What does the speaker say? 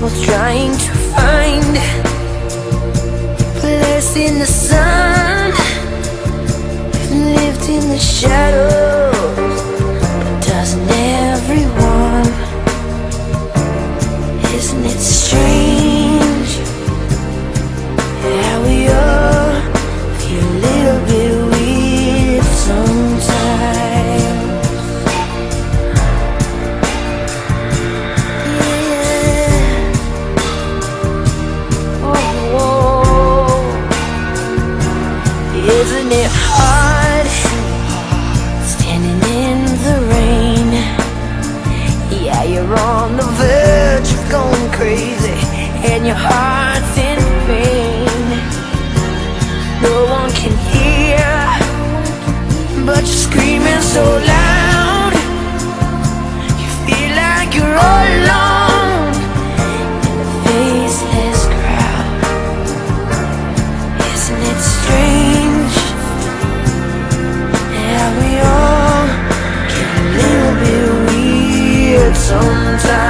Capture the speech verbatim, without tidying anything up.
both trying to find place in the sun, lived in the shadows, but doesn't everyone? Isn't it strange how we all feel a little bit weird sometimes? Isn't it hard standing in the rain? Yeah, you're on the verge of going crazy, and your heart's in pain. No one can hear, but you're screaming so loud. You feel like you're all alone in a faceless crowd. Isn't it strange how we all get a little bit weird sometimes?